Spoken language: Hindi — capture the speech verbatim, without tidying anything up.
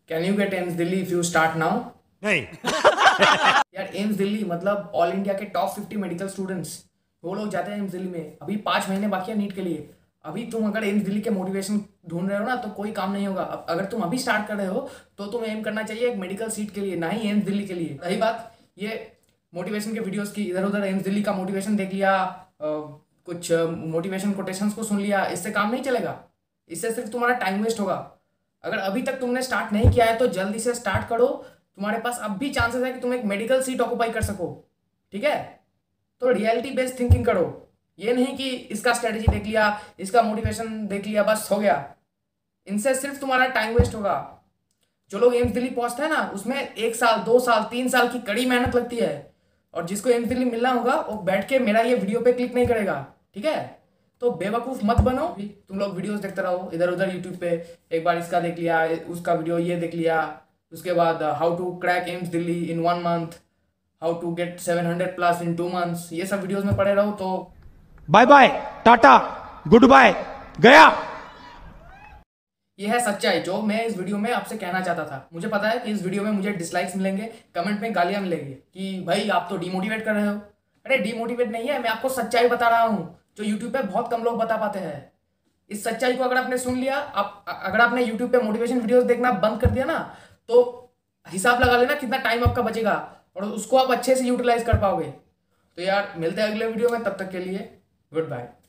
Can you get AIIMS Delhi if you start now? नहीं। यार एम्स दिल्ली मतलब ऑल इंडिया के टॉप फिफ्टी मेडिकल स्टूडेंट्स वो लोग जाते हैं एम्स दिल्ली में। अभी पाँच महीने बाकी है नीट के लिए। अभी तुम अगर एम्स दिल्ली के मोटिवेशन ढूंढ रहे हो ना तो कोई काम नहीं होगा। अब अगर तुम अभी स्टार्ट कर रहे हो तो तुम्हें एम करना चाहिए एक मेडिकल सीट के लिए, ना ही एम्स दिल्ली के लिए। रही बात ये मोटिवेशन के वीडियोस की, इधर उधर एम्स दिल्ली का मोटिवेशन देख लिया, आ, कुछ मोटिवेशन कोटेशंस को सुन लिया, इससे काम नहीं चलेगा। इससे सिर्फ तुम्हारा टाइम वेस्ट होगा। अगर अभी तक तुमने स्टार्ट नहीं किया है तो जल्दी से स्टार्ट करो। तुम्हारे पास अब भी चांसेस है कि तुम एक मेडिकल सीट ऑक्यूपाई कर सको। ठीक है, तो रियलिटी बेस्ड थिंकिंग करो। ये नहीं कि इसका स्ट्रेटेजी देख लिया, इसका मोटिवेशन देख लिया, बस हो गया। इनसे सिर्फ तुम्हारा टाइम वेस्ट होगा। जो लोग एम्स दिल्ली पहुंचते हैं ना उसमें एक साल दो साल तीन साल की कड़ी मेहनत लगती है। और जिसको एम्स दिल्ली मिलना होगा वो बैठ के मेरा ये वीडियो पे क्लिक नहीं करेगा। ठीक है, तो बेवकूफ मत बनो। तुम लोग वीडियोस देखते रहो इधर उधर यूट्यूब पे, एक बार इसका देख लिया, उसका वीडियो ये देख लिया, उसके बाद how to crack AIIMS Delhi in one month, how to get seven hundred plus in two months, ये सब वीडियोस में पड़े रहो तो bye bye tata good bye गया। ये है सच्चाई जो मैं इस वीडियो में आपसे कहना चाहता था। मुझे पता है कि इस वीडियो में मुझे डिसलाइक्स मिलेंगे, कमेंट में गालियां मिलेंगी कि भाई आप तो डिमोटिवेट कर रहे हो। अरे डिमोटिवेट नहीं है, मैं आपको सच्चाई बता रहा हूँ जो यूट्यूब पे बहुत कम लोग बता पाते हैं। इस सच्चाई को अगर आपने सुन लिया, आप अगर आपने यूट्यूब पे मोटिवेशन वीडियोस देखना बंद कर दिया ना तो हिसाब लगा लेना कितना टाइम आपका बचेगा और उसको आप अच्छे से यूटिलाइज कर पाओगे। तो यार मिलते हैं अगले वीडियो में, तब तक के लिए गुड बाय।